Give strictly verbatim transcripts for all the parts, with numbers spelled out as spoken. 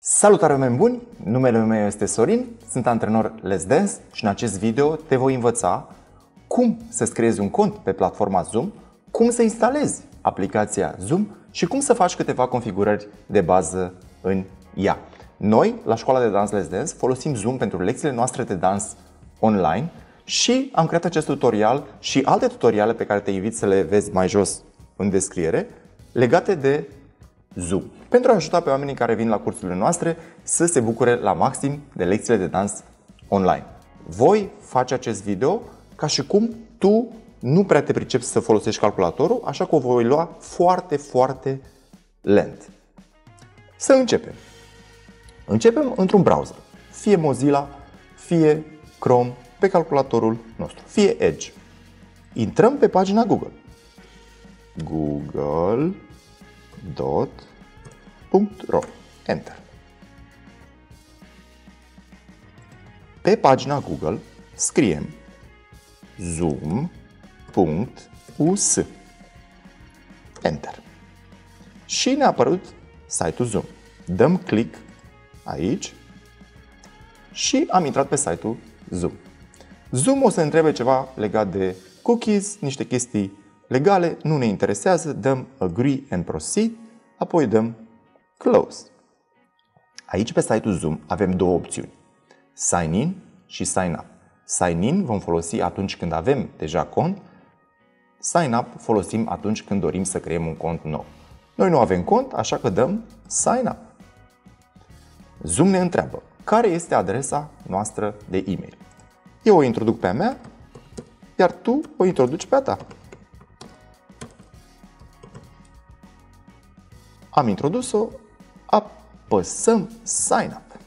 Salutare, oameni buni! Numele meu este Sorin, sunt antrenor Let's Dance și în acest video te voi învăța cum să-ți creezi un cont pe platforma Zoom, cum să instalezi aplicația Zoom și cum să faci câteva configurări de bază în ea. Noi, la școala de dans Let's Dance, folosim Zoom pentru lecțiile noastre de dans online și am creat acest tutorial și alte tutoriale pe care te invit să le vezi mai jos în descriere legate de Zoom, pentru a ajuta pe oamenii care vin la cursurile noastre să se bucure la maxim de lecțiile de dans online. Voi face acest video ca și cum tu nu prea te pricepi să folosești calculatorul, așa că o voi lua foarte, foarte lent. Să începem. Începem într-un browser, fie Mozilla, fie Chrome, pe calculatorul nostru, fie Edge. Intrăm pe pagina Google. Google dot ro. Enter. Pe pagina Google scriem zoom punct u s. Enter. Și ne-a apărut site-ul Zoom. Dăm click aici și am intrat pe site-ul Zoom. Zoom o să întrebe ceva legat de cookies, niște chestii legale, nu ne interesează, dăm agree and proceed, apoi dăm close. Aici pe site-ul Zoom avem două opțiuni, sign in și sign up. Sign in vom folosi atunci când avem deja cont, sign up folosim atunci când dorim să creăm un cont nou. Noi nu avem cont, așa că dăm sign up. Zoom ne întreabă care este adresa noastră de e-mail. Eu o introduc pe a mea, iar tu o introduci pe a ta. Am introdus-o, apăsăm Sign Up.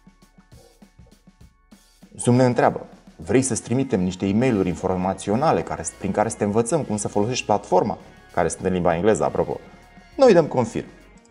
Zoom ne întreabă, vrei să-ți trimitem niște e-mail-uri informaționale care, prin care să te învățăm cum să folosești platforma, care sunt în limba engleză, apropo. Noi dăm confirm.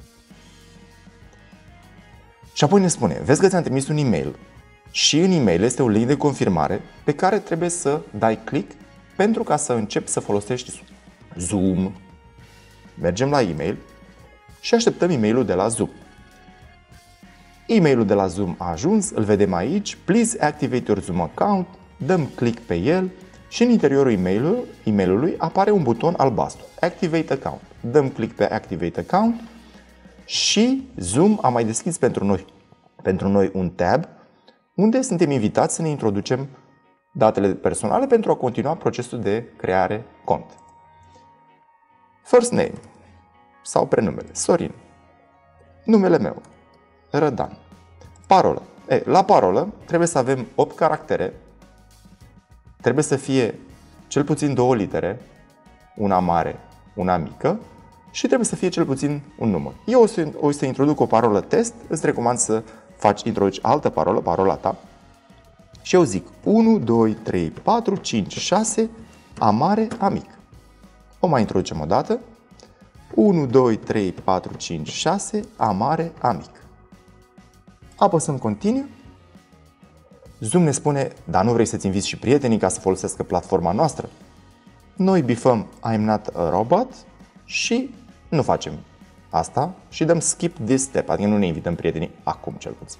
Și apoi ne spune, vezi că ți-am trimis un e-mail și în e-mail este un link de confirmare pe care trebuie să dai click pentru ca să începi să folosești Zoom. Mergem la e-mail și așteptăm e-mailul de la Zoom. E-mailul de la Zoom a ajuns, îl vedem aici, please activate your Zoom account, dăm click pe el și în interiorul e-mailului, e-mailului apare un buton albastru, activate account. Dăm click pe activate account și Zoom a mai deschis pentru noi, pentru noi un tab unde suntem invitați să ne introducem datele personale pentru a continua procesul de creare cont. First name sau prenumele, Sorin. Numele meu, Rădan. Parolă. E, la parolă trebuie să avem opt caractere, trebuie să fie cel puțin două litere, una mare, una mică și trebuie să fie cel puțin un număr. Eu o să, o să introduc o parolă test, îți recomand să faci, introduci altă parolă, parola ta și eu zic unu, doi, trei, patru, cinci, șase, A mare, A mic. O mai introducem o dată. unu, doi, trei, patru, cinci, șase, A mare, A mic. Apăsăm continue. Zoom ne spune, dar nu vrei să-ți inviți și prietenii ca să folosească platforma noastră? Noi bifăm I'm not a robot și nu facem asta și dăm skip this step, adică nu ne invităm prietenii acum cel puțin.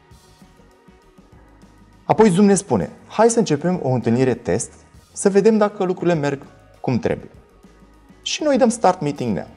Apoi Zoom ne spune, hai să începem o întâlnire test, să vedem dacă lucrurile merg cum trebuie. Și noi dăm Start Meeting Now.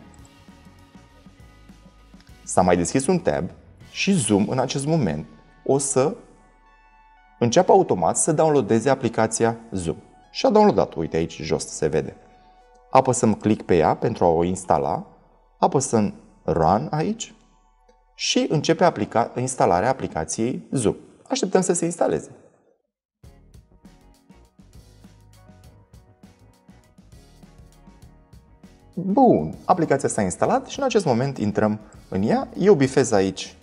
S-a mai deschis un tab și Zoom în acest moment o să înceapă automat să downloadeze aplicația Zoom. Și a downloadat-o, uite aici jos se vede. Apăsăm click pe ea pentru a o instala, apăsăm Run aici și începe aplica- instalarea aplicației Zoom. Așteptăm să se instaleze. Bun, aplicația s-a instalat și în acest moment intrăm în ea. Eu bifez aici,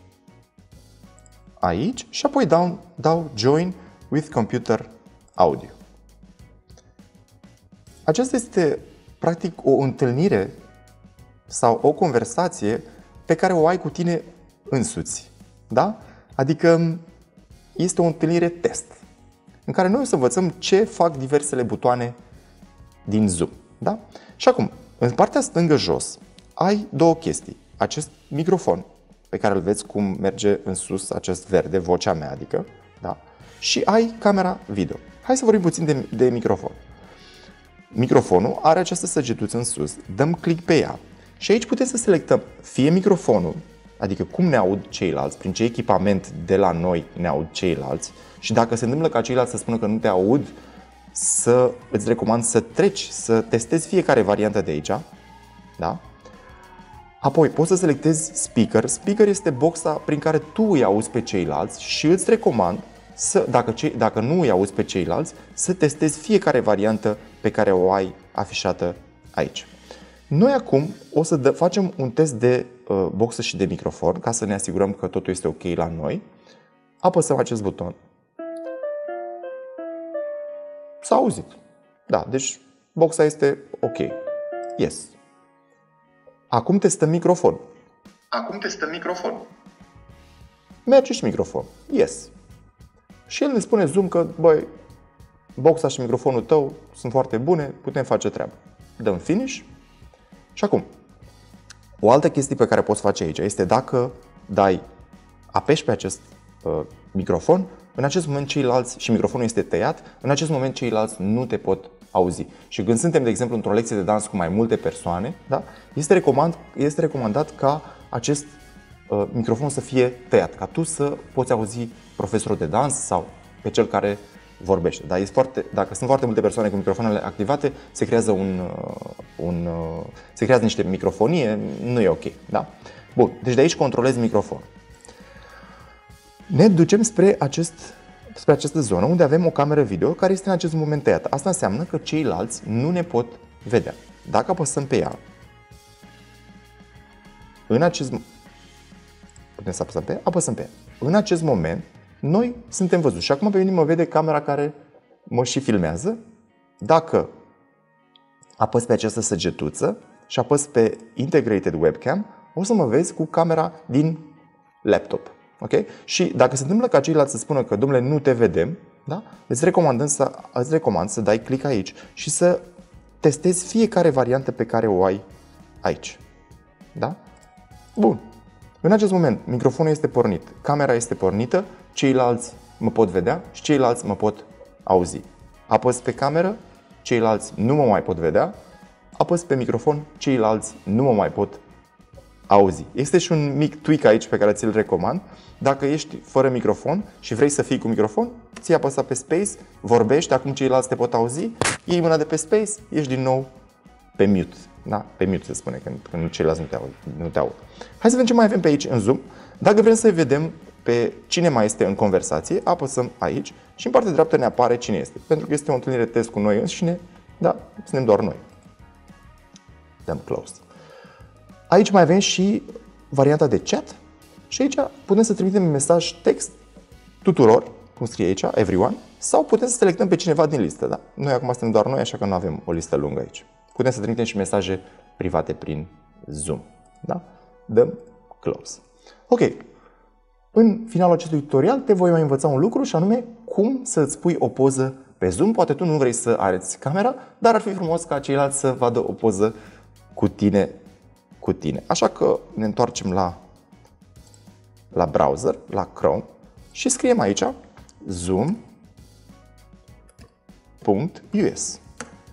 aici și apoi dau, dau Join with Computer Audio. Aceasta este practic o întâlnire sau o conversație pe care o ai cu tine însuți. Da? Adică este o întâlnire test în care noi o să învățăm ce fac diversele butoane din Zoom. Da? Și acum, în partea stângă jos, ai două chestii. Acest microfon pe care îl vezi cum merge în sus acest verde, vocea mea, adică, da? Și ai camera video. Hai să vorbim puțin de, de microfon. Microfonul are această săgetuță în sus, dăm click pe ea și aici putem să selectăm fie microfonul, adică cum ne aud ceilalți, prin ce echipament de la noi ne aud ceilalți și dacă se întâmplă ca ceilalți să spună că nu te aud, să îți recomand să treci, să testezi fiecare variantă de aici, da? Apoi poți să selectezi speaker. Speaker este boxa prin care tu îi auzi pe ceilalți și îți recomand să, dacă, ce, dacă nu îi auzi pe ceilalți, să testezi fiecare variantă pe care o ai afișată aici. Noi acum o să dă, facem un test de uh, boxă și de microfon ca să ne asigurăm că totul este ok la noi. Apăsăm acest buton. S-a auzit. Da, deci boxa este ok. Yes. Acum testăm microfon. Acum testăm microfon. Merge și microfon. Yes. Și el ne spune Zoom că, băi, boxa și microfonul tău sunt foarte bune, putem face treabă. Dăm finish. Și acum, o altă chestie pe care poți face aici este dacă dai, apeși pe acest uh, microfon, în acest moment ceilalți, și microfonul este tăiat, în acest moment ceilalți nu te pot auzi. Și când suntem, de exemplu, într-o lecție de dans cu mai multe persoane, da, este, recomand, este recomandat ca acest uh, microfon să fie tăiat, ca tu să poți auzi profesorul de dans sau pe cel care vorbește. Da, este foarte, dacă sunt foarte multe persoane cu microfoanele activate, se creează, un, un, se creează niște microfonie, nu e ok. Da? Bun, deci de aici controlezi microfonul. Ne ducem spre, acest, spre această zonă unde avem o cameră video care este în acest moment tăiată. Asta înseamnă că ceilalți nu ne pot vedea. Dacă apăsăm pe ea, în acest, putem să apăsăm pe ea, apăsăm pe ea. În acest moment, noi suntem văzuți. Și acum pe mine mă vede camera care mă și filmează. Dacă apăs pe această săgetuță și apăs pe Integrated Webcam, o să mă vezi cu camera din laptop. Okay? Și dacă se întâmplă ca ceilalți să spună că, domnule, nu te vedem, da? îți, recomandăm să, îți recomand să dai click aici și să testezi fiecare variantă pe care o ai aici. Da? Bun. În acest moment, microfonul este pornit, camera este pornită, ceilalți mă pot vedea și ceilalți mă pot auzi. Apăs pe cameră, ceilalți nu mă mai pot vedea, apăs pe microfon, ceilalți nu mă mai pot auzi. Este și un mic tweak aici pe care ți-l recomand. Dacă ești fără microfon și vrei să fii cu microfon, ți-ai apăsat pe space, vorbești, acum ceilalți te pot auzi, iei mâna de pe space, ești din nou pe mute. Da? Pe mute se spune, când, când ceilalți nu te aud. Nu te aud. Hai să vedem ce mai avem pe aici în Zoom. Dacă vrem să vedem pe cine mai este în conversație, apăsăm aici și în partea dreaptă ne apare cine este. Pentru că este o întâlnire test cu noi înșine, da, suntem doar noi. Dăm close. Aici mai avem și varianta de chat și aici putem să trimitem un mesaj text tuturor, cum scrie aici, everyone, sau putem să selectăm pe cineva din listă. Da? Noi acum suntem doar noi, așa că nu avem o listă lungă aici. Putem să trimitem și mesaje private prin Zoom. Da? Dăm close. Ok. În finalul acestui tutorial te voi mai învăța un lucru și anume cum să îți pui o poză pe Zoom. Poate tu nu vrei să arăți camera, dar ar fi frumos ca ceilalți să vadă o poză cu tine, cu tine. Așa că ne întoarcem la, la browser, la Chrome și scriem aici zoom punct u s.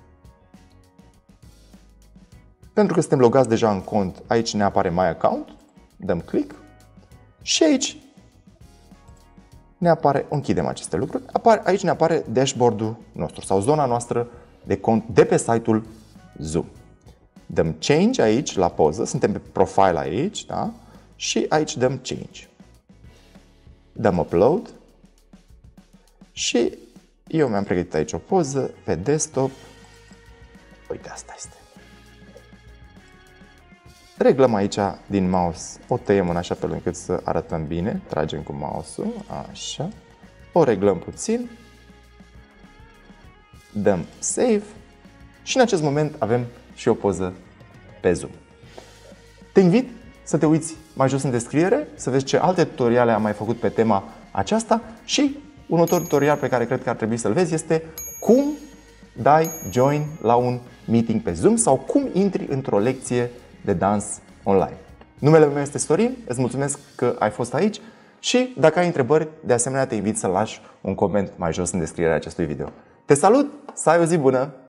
Pentru că suntem logați deja în cont, aici ne apare My Account, dăm click și aici ne apare, închidem aceste lucruri, apare, aici ne apare dashboard-ul nostru sau zona noastră de cont de pe site-ul Zoom. Dăm change aici la poză, suntem pe profile aici, da? Și aici dăm change. Dăm upload și eu mi-am pregătit aici o poză pe desktop. Uite, asta este. Reglăm aici din mouse, o tăiem în așa fel încât să arătăm bine, tragem cu mouse-ul, așa, o reglăm puțin, dăm save și în acest moment avem și o poză pe Zoom. Te invit să te uiți mai jos în descriere, să vezi ce alte tutoriale am mai făcut pe tema aceasta și următorul tutorial pe care cred că ar trebui să-l vezi este cum dai join la un meeting pe Zoom sau cum intri într-o lecție de dans online. Numele meu este Sorin, îți mulțumesc că ai fost aici și dacă ai întrebări, de asemenea te invit să lași un coment mai jos în descrierea acestui video. Te salut, să ai o zi bună!